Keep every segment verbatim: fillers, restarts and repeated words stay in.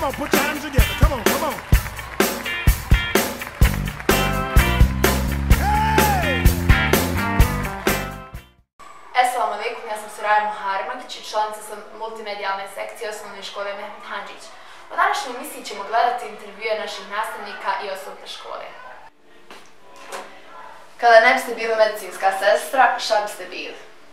on, put your hands together. Come on, come on. Hey! Assalamu alaikum, ja sam Suraya Muharremagić i članica sam multimedijalne sekcije osnovne škole Mehmet Handžić. U današnjoj emisiji ćemo gledati intervjue naših nastavnika i osoblja škole. Kada ne biste bili medicinska sestra, šta biste bili?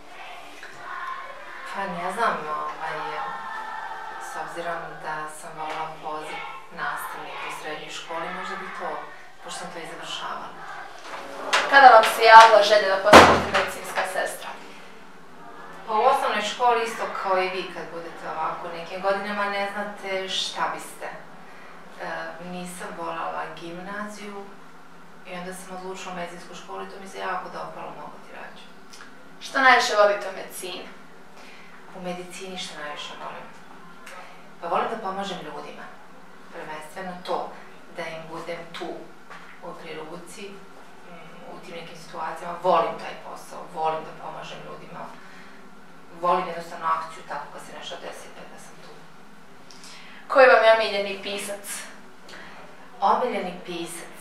Pa ne znam, ovaj, s obzirom da sam volila poziv nastavnika u srednjoj školi, možda bi to, pošto sam to i završavala. Kada vam se javila želja da postanete medicinska sestra? Pa u osnovnoj školi isto kao i vi kad budete ovako u nekim godinama ne znate šta biste. E, nisam volala gimnaziju i onda sam odlučila u medicinsku školu i to mi se jako dopalo, mogu ti reći. Što najviše volite u medicini? U medicini što najviše volim? Pa volim da pomažem ljudima. Prvenstveno to, da im budem tu pri ruci, u tim nekim situacijama. Volim taj posao, volim da pomažem ljudima. Volim jednostavno akciju tako kad se nešto desi da sam tu. Koji vam je omiljeni pisac? Omiljeni pisac?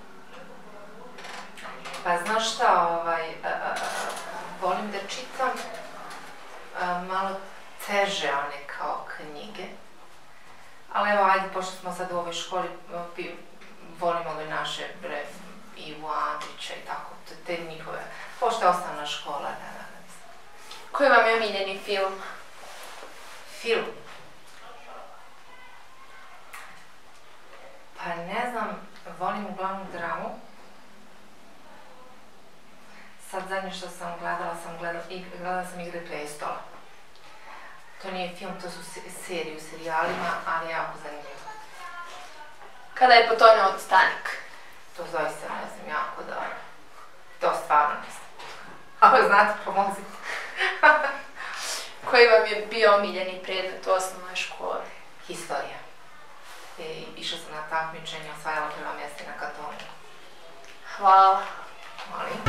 Pa znaš šta, ovaj, a, a, a, volim da čitam a, malo teže one kao knjige. Ali evo, ajde, pošto smo sad u ovoj školi, volim ove naše, bre, Ivu Andrića i tako, te njihove, pošto je osnovna škola, da, da, da. Koji vam je omiljeni film? Film? Pa ne znam, volim uglavnom dramu. Sad zadnje što sam gledala, sam gledala, gledala sam Igre prestola. To nije film, to su serije u serijalima, ali jako zanimljivo. Kada je potonuo Titanic? To zaista ne znam, jako da... To stvarno ne znam. Ali znate, pomozite. Koji vam je bio omiljeni predmet u osnovnoj školi? Historija. I išla sam na takmičenje, osvajala prva mjesta na katonu. Hvala. Molim.